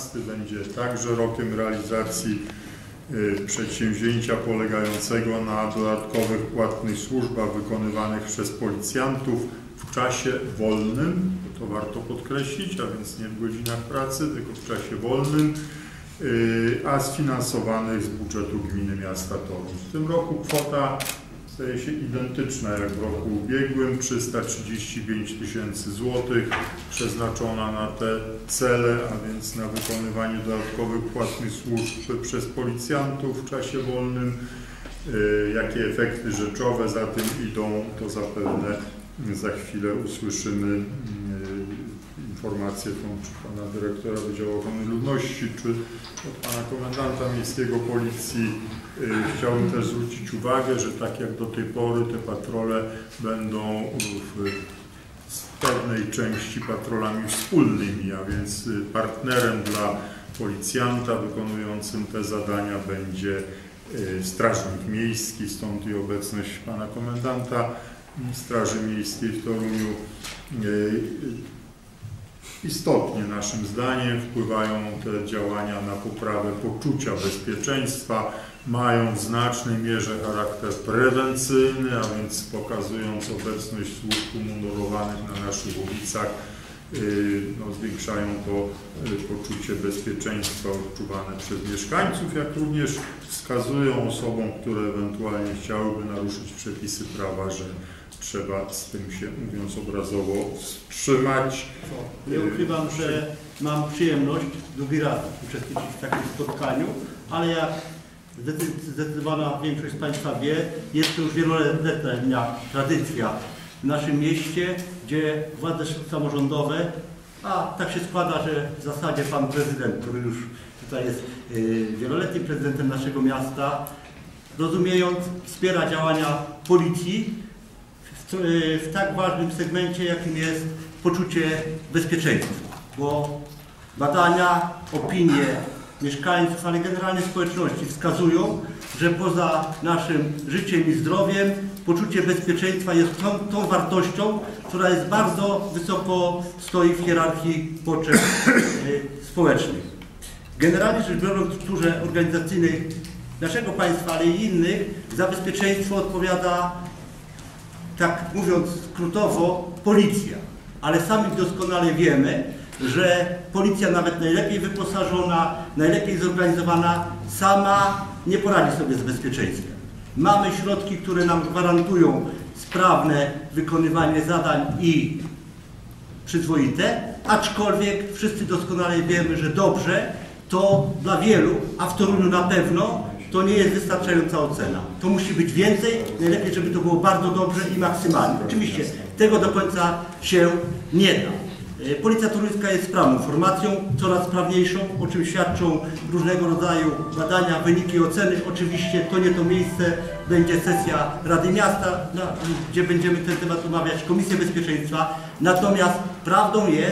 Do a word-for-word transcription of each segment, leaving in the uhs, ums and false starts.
osiemnasty będzie także rokiem realizacji przedsięwzięcia polegającego na dodatkowych płatnych służbach wykonywanych przez policjantów w czasie wolnym, to warto podkreślić, a więc nie w godzinach pracy, tylko w czasie wolnym, a sfinansowanych z budżetu gminy miasta Toruń. W tym roku kwota staje się identyczna jak w roku ubiegłym, trzysta trzydzieści pięć tysięcy złotych przeznaczona na te cele, a więc na wykonywanie dodatkowych płatnych służb przez policjantów w czasie wolnym. Jakie efekty rzeczowe za tym idą, to zapewne za chwilę usłyszymy informację tą czy pana dyrektora Wydziału Ochrony Ludności, czy od pana komendanta miejskiego Policji. Chciałbym też zwrócić uwagę, że tak jak do tej pory te patrole będą w pewnej części patrolami wspólnymi, a więc partnerem dla policjanta wykonującym te zadania będzie strażnik miejski, stąd i obecność pana komendanta Straży Miejskiej w Toruniu. Istotnie naszym zdaniem wpływają te działania na poprawę poczucia bezpieczeństwa, mają w znacznej mierze charakter prewencyjny, a więc pokazując obecność służb mundurowanych na naszych ulicach, no, zwiększają to poczucie bezpieczeństwa odczuwane przez mieszkańców, jak również wskazują osobom, które ewentualnie chciałyby naruszyć przepisy prawa, że trzeba z tym się, mówiąc obrazowo, wstrzymać. Nie ukrywam, że mam przyjemność drugi raz uczestniczyć w takim spotkaniu, ale jak zdecydowana większość z Państwa wie, jest to już wieloletnia tradycja w naszym mieście, gdzie władze samorządowe, a tak się składa, że w zasadzie pan prezydent, który już tutaj jest wieloletnim prezydentem naszego miasta, rozumiejąc, wspiera działania policji w tak ważnym segmencie, jakim jest poczucie bezpieczeństwa, bo badania, opinie mieszkańców, ale generalnie społeczności wskazują, że poza naszym życiem i zdrowiem poczucie bezpieczeństwa jest tą, tą wartością, która jest bardzo wysoko stoi w hierarchii potrzeb y, społecznych. Generalnie rzecz biorąc, w strukturze organizacyjnej naszego państwa, ale i innych, za bezpieczeństwo odpowiada, tak mówiąc skrótowo, policja. Ale sami doskonale wiemy, że policja nawet najlepiej wyposażona, najlepiej zorganizowana, sama nie poradzi sobie z bezpieczeństwem. Mamy środki, które nam gwarantują sprawne wykonywanie zadań i przyzwoite, aczkolwiek wszyscy doskonale wiemy, że dobrze to dla wielu, a w Toruniu na pewno, to nie jest wystarczająca ocena. To musi być więcej, najlepiej, żeby to było bardzo dobrze i maksymalnie. Oczywiście tego do końca się nie da. Policja toruńska jest sprawną formacją, coraz sprawniejszą, o czym świadczą różnego rodzaju badania, wyniki oceny. Oczywiście to nie to miejsce, będzie sesja Rady Miasta, no, gdzie będziemy ten temat omawiać, Komisję Bezpieczeństwa. Natomiast prawdą jest,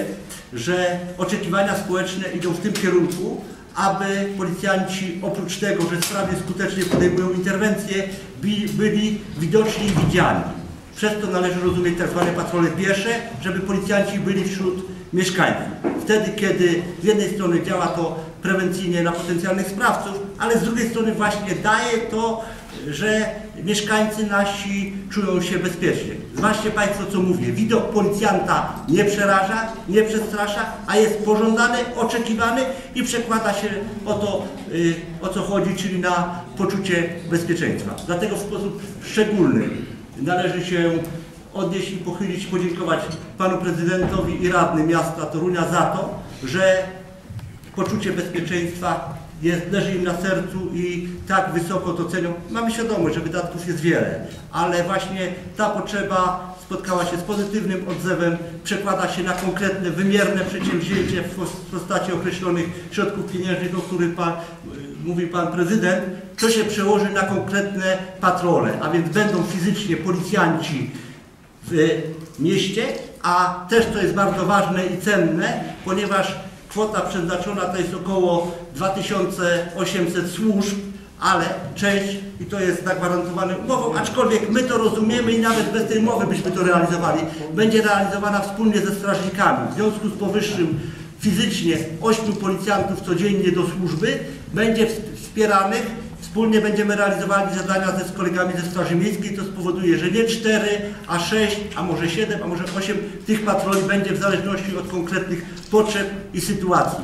że oczekiwania społeczne idą w tym kierunku, aby policjanci oprócz tego, że sprawnie skutecznie podejmują interwencje, byli widoczni i widziani. Przez to należy rozumieć tak zwane patrole piesze, żeby policjanci byli wśród mieszkańców. Wtedy, kiedy z jednej strony działa to prewencyjnie na potencjalnych sprawców, ale z drugiej strony właśnie daje to, że mieszkańcy nasi czują się bezpiecznie. Zważcie Państwo, co mówię. Widok policjanta nie przeraża, nie przestrasza, a jest pożądany, oczekiwany i przekłada się o to, o co chodzi, czyli na poczucie bezpieczeństwa. Dlatego w sposób szczególny należy się odnieść i pochylić, podziękować panu prezydentowi i radnym miasta Torunia za to, że poczucie bezpieczeństwa jest, leży im na sercu i tak wysoko to cenią. Mamy świadomość, że wydatków jest wiele, ale właśnie ta potrzeba spotkała się z pozytywnym odzewem, przekłada się na konkretne, wymierne przedsięwzięcie w postaci określonych środków pieniężnych, o których pan, mówi pan prezydent, to się przełoży na konkretne patrole, a więc będą fizycznie policjanci w mieście, a też to jest bardzo ważne i cenne, ponieważ kwota przeznaczona to jest około dwa tysiące osiemset służb, ale część, i to jest zagwarantowane umową, aczkolwiek my to rozumiemy i nawet bez tej umowy byśmy to realizowali, będzie realizowana wspólnie ze strażnikami. W związku z powyższym fizycznie ośmiu policjantów codziennie do służby, będzie wspieranych, wspólnie będziemy realizowali zadania ze, z kolegami ze Straży Miejskiej, to spowoduje, że nie cztery, a sześć, a może siedem, a może osiem tych patroli będzie w zależności od konkretnych potrzeb i sytuacji.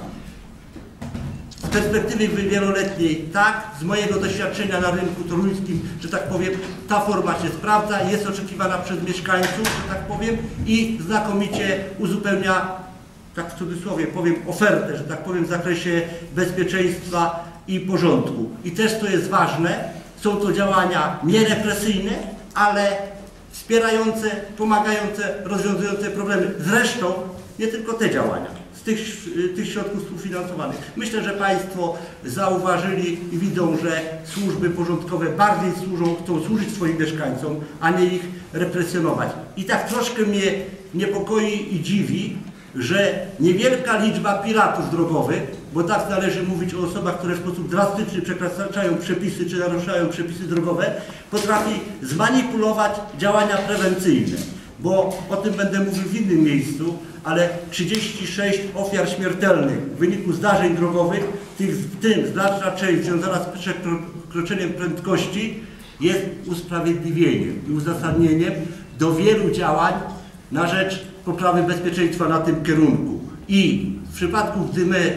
Z perspektywy wieloletniej, tak, z mojego doświadczenia na rynku toruńskim, że tak powiem, ta forma się sprawdza, jest oczekiwana przez mieszkańców, że tak powiem, i znakomicie uzupełnia, tak w cudzysłowie powiem, ofertę, że tak powiem, w zakresie bezpieczeństwa i porządku. I też, co jest ważne, są to działania nierepresyjne, ale wspierające, pomagające, rozwiązujące problemy. Zresztą nie tylko te działania. Z tych, tych środków współfinansowanych. Myślę, że Państwo zauważyli i widzą, że służby porządkowe bardziej służą, chcą służyć swoim mieszkańcom, a nie ich represjonować. I tak troszkę mnie niepokoi i dziwi, że niewielka liczba piratów drogowych, bo tak należy mówić o osobach, które w sposób drastyczny przekraczają przepisy czy naruszają przepisy drogowe, potrafi zmanipulować działania prewencyjne. Bo o tym będę mówił w innym miejscu, ale trzydzieści sześć ofiar śmiertelnych w wyniku zdarzeń drogowych, w tym znaczna część związana z przekroczeniem prędkości, jest usprawiedliwieniem i uzasadnieniem do wielu działań na rzecz poprawy bezpieczeństwa na tym kierunku. I w przypadku, gdy my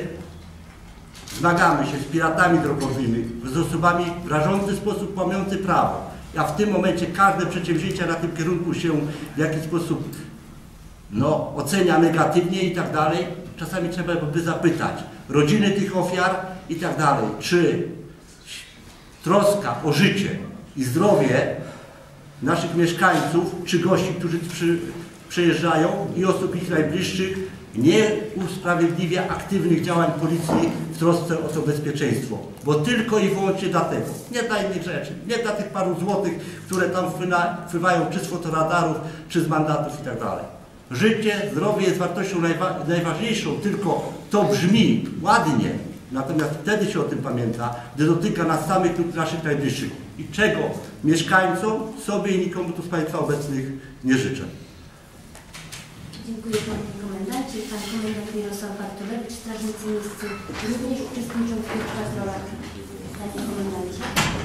zmagamy się z piratami drogowymi, z osobami w rażący sposób łamiący prawo, a w tym momencie każde przedsięwzięcia na tym kierunku się w jakiś sposób no, ocenia negatywnie i tak dalej, czasami trzeba by zapytać rodziny tych ofiar i tak dalej, czy troska o życie i zdrowie naszych mieszkańców, czy gości, którzy przy, przyjeżdżają i osób ich najbliższych nie usprawiedliwia aktywnych działań policji w trosce o to bezpieczeństwo. Bo tylko i wyłącznie dlatego, nie dla innych rzeczy, nie dla tych paru złotych, które tam wpływają czy z fotoradarów, czy z mandatów i tak dalej. Życie, zdrowie jest wartością najwa najważniejszą, tylko to brzmi ładnie, natomiast wtedy się o tym pamięta, gdy dotyka nas samych lub naszych najbliższych. I czego mieszkańcom, sobie i nikomu tu z Państwa obecnych nie życzę. Dziękuję Panie Komendancie. Pan Komendant Mirosław Bartolewicz, strażnicy miejscy również uczestniczą w tych patrolach. Panie Komendancie.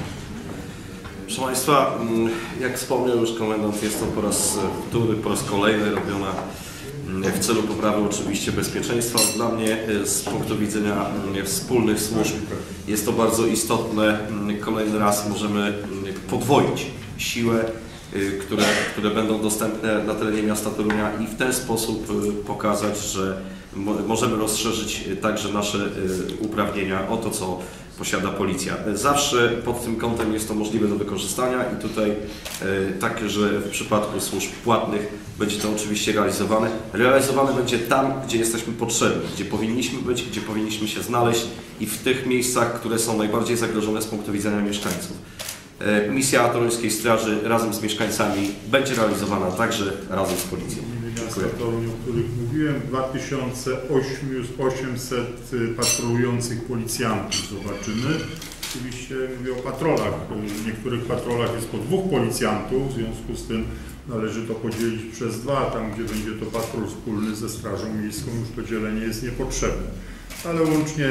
Proszę Państwa, jak wspomniał już komendant, jest to po raz wtóry, po raz kolejny robiona w celu poprawy oczywiście bezpieczeństwa. Dla mnie z punktu widzenia wspólnych służb jest to bardzo istotne. Kolejny raz możemy podwoić siłę, które, które będą dostępne na terenie miasta Torunia i w ten sposób pokazać, że możemy rozszerzyć także nasze uprawnienia o to, co posiada policja. Zawsze pod tym kątem jest to możliwe do wykorzystania i tutaj także w przypadku służb płatnych będzie to oczywiście realizowane. Realizowane będzie tam, gdzie jesteśmy potrzebni, gdzie powinniśmy być, gdzie powinniśmy się znaleźć i w tych miejscach, które są najbardziej zagrożone z punktu widzenia mieszkańców. Misja Toruńskiej Straży razem z mieszkańcami będzie realizowana także razem z policją. Miasta Toruń, o których mówiłem, dwa tysiące osiemset patrolujących policjantów zobaczymy. Oczywiście mówię o patrolach. W niektórych patrolach jest po dwóch policjantów, w związku z tym należy to podzielić przez dwa. Tam, gdzie będzie to patrol wspólny ze Strażą Miejską, już to dzielenie jest niepotrzebne. Ale łącznie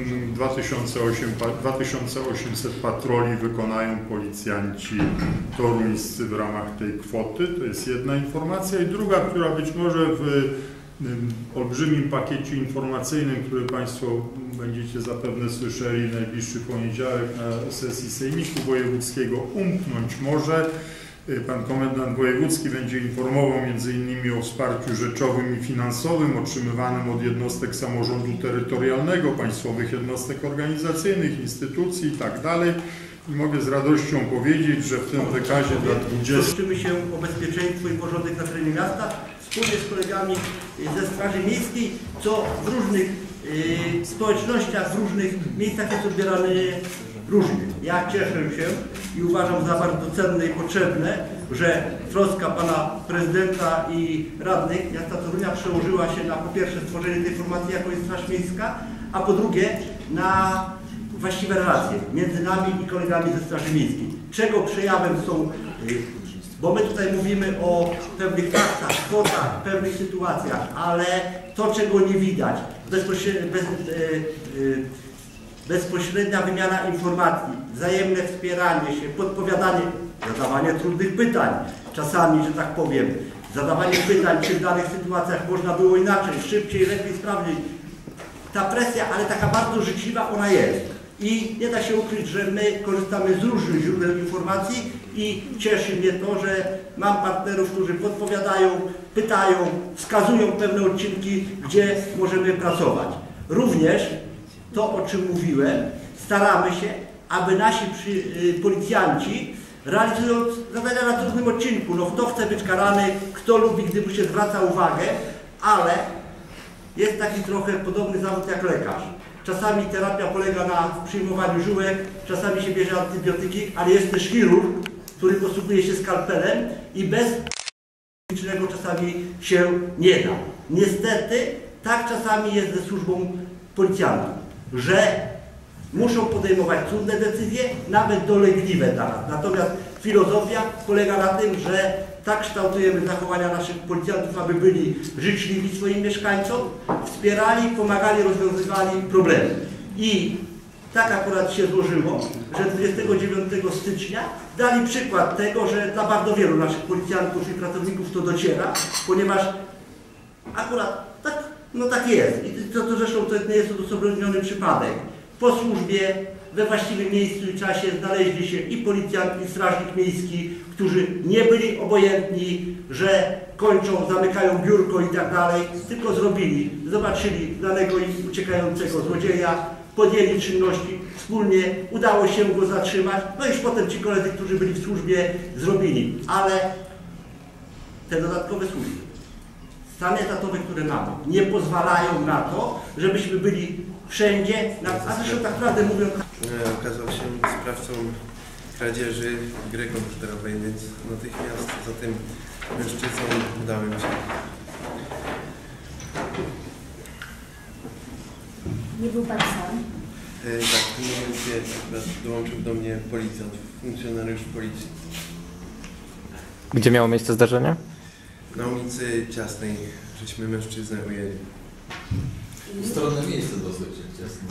dwa tysiące osiemset patroli wykonają policjanci toruńscy w ramach tej kwoty. To jest jedna informacja. I druga, która być może w olbrzymim pakiecie informacyjnym, który Państwo będziecie zapewne słyszeli w najbliższy poniedziałek na sesji Sejmiku Wojewódzkiego, umknąć może. Pan Komendant Wojewódzki będzie informował między innymi o wsparciu rzeczowym i finansowym otrzymywanym od jednostek samorządu terytorialnego, państwowych jednostek organizacyjnych, instytucji itd. I mogę z radością powiedzieć, że w tym wykazie dla dwudziestu... Troszczymy się o bezpieczeństwo i porządek na terenie miasta wspólnie z kolegami ze Straży Miejskiej, co w różnych y, społecznościach, w różnych miejscach jest odbierane różnie. Ja cieszę się i uważam za bardzo cenne i potrzebne, że troska Pana Prezydenta i radnych miasta Torunia przełożyła się na po pierwsze stworzenie tej formacji jako jest Straż Miejska, a po drugie na właściwe relacje między nami i kolegami ze Straży Miejskiej. Czego przejawem są, bo my tutaj mówimy o pewnych faktach, kwotach, pewnych sytuacjach, ale to, czego nie widać, bezpośrednia, bez, bezpośrednia wymiana informacji, wzajemne wspieranie się, podpowiadanie, zadawanie trudnych pytań, czasami, że tak powiem, zadawanie pytań, czy w danych sytuacjach można było inaczej, szybciej, lepiej, sprawniej. Ta presja, ale taka bardzo życzliwa ona jest. I nie da się ukryć, że my korzystamy z różnych źródeł informacji i cieszy mnie to, że mam partnerów, którzy podpowiadają, pytają, wskazują pewne odcinki, gdzie możemy pracować. Również to, o czym mówiłem, staramy się, aby nasi przy, y, policjanci, realizując zadania na trudnym odcinku, no kto chce być karany, kto lubi, gdy mu się zwraca uwagę, ale jest taki trochę podobny zawód jak lekarz. Czasami terapia polega na przyjmowaniu żyłek, czasami się bierze antybiotyki, ale jest też chirurg, który posługuje się skalpelem i bez medycznego czasami się nie da. Niestety tak czasami jest ze służbą policjantów, że muszą podejmować trudne decyzje, nawet dolegliwe dla nas. Natomiast filozofia polega na tym, że tak kształtujemy zachowania naszych policjantów, aby byli życzliwi swoim mieszkańcom, wspierali, pomagali, rozwiązywali problemy. I tak akurat się złożyło, że dwudziestego dziewiątego stycznia dali przykład tego, że dla bardzo wielu naszych policjantów i pracowników to dociera, ponieważ akurat tak, no tak jest. I to, to zresztą to nie jest odosobniony przypadek. Po służbie we właściwym miejscu i czasie znaleźli się i policjant, i strażnik miejski, którzy nie byli obojętni, że kończą, zamykają biurko i tak dalej, tylko zrobili, zobaczyli danego uciekającego złodzieja, podjęli czynności, wspólnie udało się go zatrzymać, no i już potem ci koledzy, którzy byli w służbie, zrobili. Ale te dodatkowe służby, stany etatowe, które mamy, nie pozwalają na to, żebyśmy byli wszędzie, na, a zresztą tak naprawdę mówiąc... Okazał się sprawcą kradzieży gry komputerowej, więc natychmiast za tym mężczyzną udałem się. Nie był Pan sam? E, tak, w tym momencie akurat dołączył do mnie policjant, funkcjonariusz policji. Gdzie miało miejsce zdarzenie? Na ulicy Ciasnej żeśmy mężczyznę ujęli. Ustronne miejsce dosyć ciasne.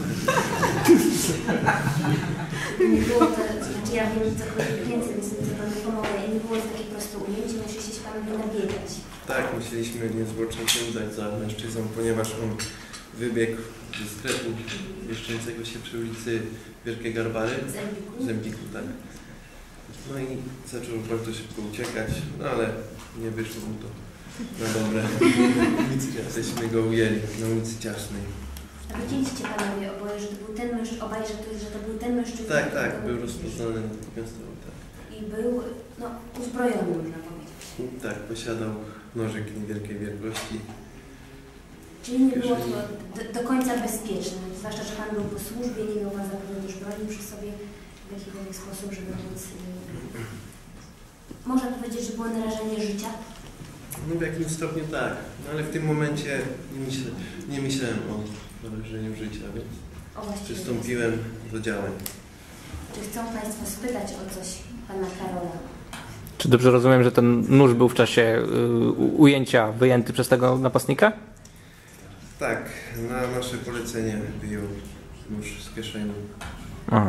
Nie było to, znaczy ja wiem cokolwiek więcej, więc co Panu pomogę. Nie było to takie proste ujęcie, musieliście się Panowie nabiegać. Tak, musieliśmy niezwłocznie pędzać za mężczyzną, ponieważ on wybiegł ze sklepu mieszczącego się przy ulicy Wielkie Garbary. Zembiku. Zembiku, tak. No i zaczął bardzo szybko uciekać, no ale nie wyszło mu to na dobre. Jesteśmy go ujęli na ulicy Ciasnej. A wiedzieliście Panowie oboje, że to był ten mężczyzna, obaj, że to, że to był ten mężczyzna? Tak, tak, był rozpoznany natychmiast, tak. I był, no, uzbrojony, można powiedzieć. Tak, posiadał nożyk niewielkiej wielkości. Czyli nie było to do, do końca bezpieczne, zwłaszcza, że Pan był po służbie, nie miał Pan zapewne też broni przy sobie w jakikolwiek sposób, żeby móc... Yy, można powiedzieć, że było narażenie życia? No w jakimś stopniu tak, no ale w tym momencie nie, myślę, nie myślałem o narażeniu życia, więc O, właściwie przystąpiłem do działań. Czy chcą Państwo spytać o coś Pana Karola? Czy dobrze rozumiem, że ten nóż był w czasie y, ujęcia wyjęty przez tego napastnika? Tak, na nasze polecenie wyjął nóż z kieszeni. Aha.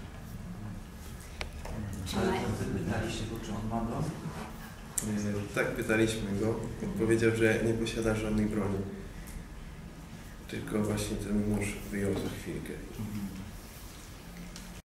Ale pytaliście go, czy on ma broń? E, Tak, pytaliśmy go. Powiedział, że nie posiada żadnej broni. Tylko właśnie ten nóż wyjął za chwilkę.